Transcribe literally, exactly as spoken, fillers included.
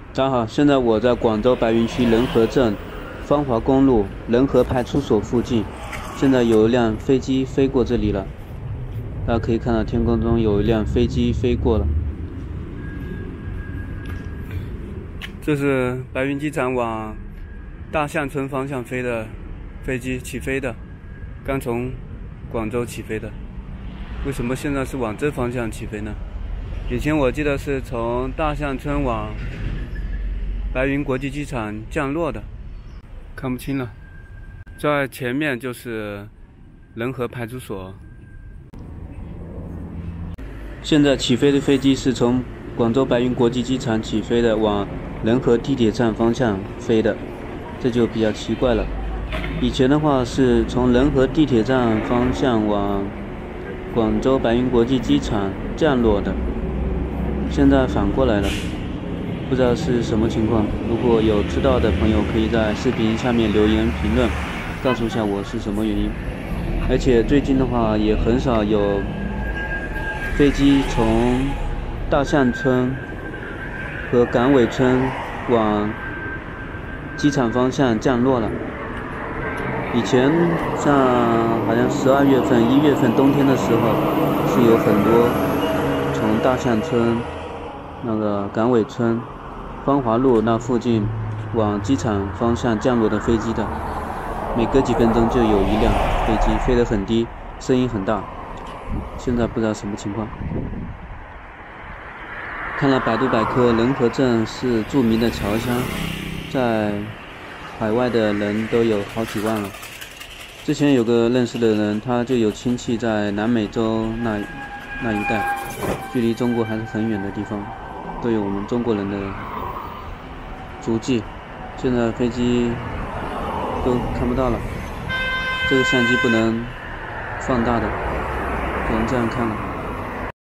大家好，现在我在广州白云区仁和镇芳华公路仁和派出所附近，现在有一辆飞机飞过这里了，大家可以看到天空中有一辆飞机飞过了。这是白云机场往大象村方向飞的飞机起飞的，刚从广州起飞的。为什么现在是往这方向起飞呢？以前我记得是从大象村往白云国际机场降落的，看不清了。在前面就是仁和派出所。现在起飞的飞机是从广州白云国际机场起飞的，往仁和地铁站方向飞的，这就比较奇怪了。以前的话是从仁和地铁站方向往广州白云国际机场降落的，现在反过来了。不知道是什么情况，如果有知道的朋友可以在视频下面留言评论，告诉一下我是什么原因。而且最近的话也很少有飞机从大象村和港尾村往机场方向降落了。以前像好像十二月份、一月份冬天的时候，是有很多从大象村、那个港尾村、芳华路那附近往机场方向降落的飞机的，每隔几分钟就有一辆飞机飞得很低，声音很大。现在不知道什么情况。看了百度百科，仁和镇是著名的侨乡，在海外的人都有好几万了。之前有个认识的人，他就有亲戚在南美洲那那一带，距离中国还是很远的地方，都有我们中国人的足迹。现在飞机都看不到了，这个相机不能放大的，只能这样看了。